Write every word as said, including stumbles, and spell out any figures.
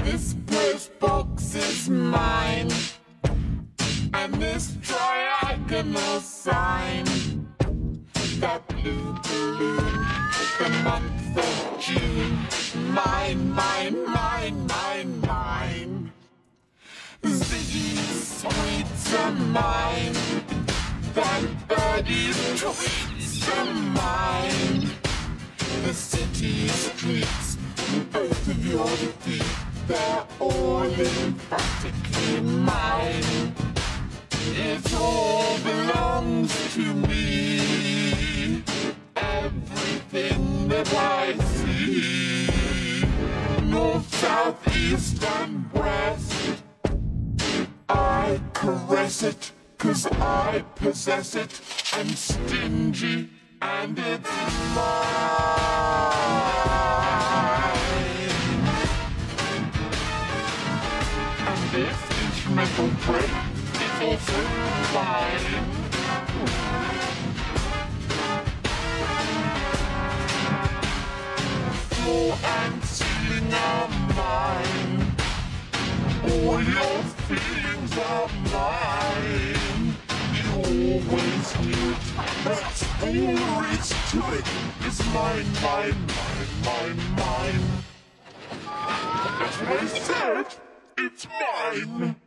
This first box is mine, and this triangular sign, that blue balloon, the month of June, mine, mine, mine, mine, mine. Ziggy's sweets are mine, that birdie's tweets are mine. The city streets, both of your feet, they're all emphatically mine. It all belongs to me, everything that I see, north, south, east and west. I caress it, 'cause I possess it, I'm stingy and it's mine. And this instrumental break is also mine. Floor and ceiling are mine. All your feelings are mine. You always knew it. That's all there is to it. It's mine, mine, mine, mine, mine. That's what I said. It's mine.